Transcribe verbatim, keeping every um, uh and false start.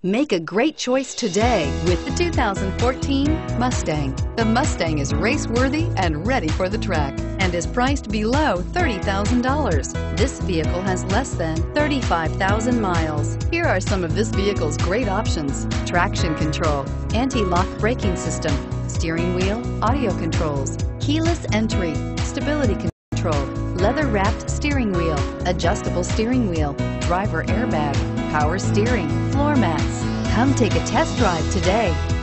Make a great choice today with the two thousand fourteen Mustang. The Mustang is race-worthy and ready for the track and is priced below thirty thousand dollars. This vehicle has less than thirty-five thousand miles. Here are some of this vehicle's great options: traction control, anti-lock braking system, steering wheel audio controls, keyless entry, stability control, leather-wrapped steering wheel, adjustable steering wheel, driver airbag, power steering, floor mats. Come take a test drive today.